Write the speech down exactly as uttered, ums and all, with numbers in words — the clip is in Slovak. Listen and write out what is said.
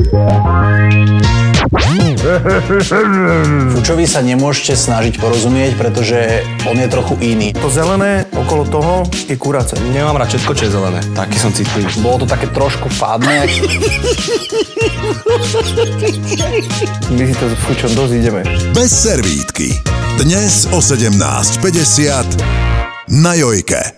Fučovi sa nemôžete snažiť porozumieť, pretože on je trochu iný. To zelené okolo toho je kurace. Nemám rád všetko, čo je zelené. Taký som citlivý. Bolo to také trošku fádne. My si to s Fučom dosť ideme. Bez servítky. Dnes o sedemnásť päťdesiat na Jojke.